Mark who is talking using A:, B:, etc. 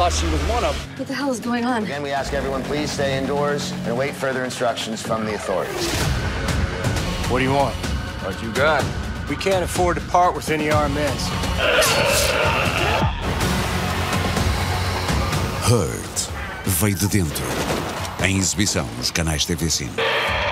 A: thought she was one of them.
B: What the hell is going on?
C: Again, we ask everyone please stay indoors and await further instructions from the authorities.
A: What do you want?
D: What you got?
A: We can't afford to part with any of our men.
E: Hurt veio de dentro. Em exibição nos canais TV5.